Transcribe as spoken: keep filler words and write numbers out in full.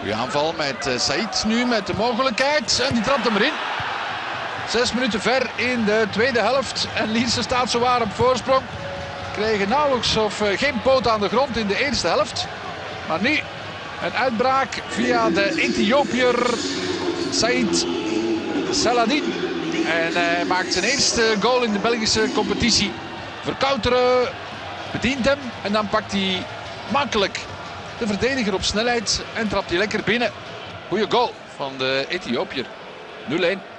Goeie aanval met uh, Said nu met de mogelijkheid. En die trapt hem erin. Zes minuten ver in de tweede helft. En Lierse staat zowaar op voorsprong. Kregen nauwelijks of uh, geen poot aan de grond in de eerste helft. Maar nu een uitbraak via de Ethiopiër Said Saladin. En hij maakt zijn eerste goal in de Belgische competitie. Verkouteren bedient hem en dan pakt hij makkelijk de verdediger op snelheid en trapt hij lekker binnen. Goeie goal van de Ethiopiër. nul-een.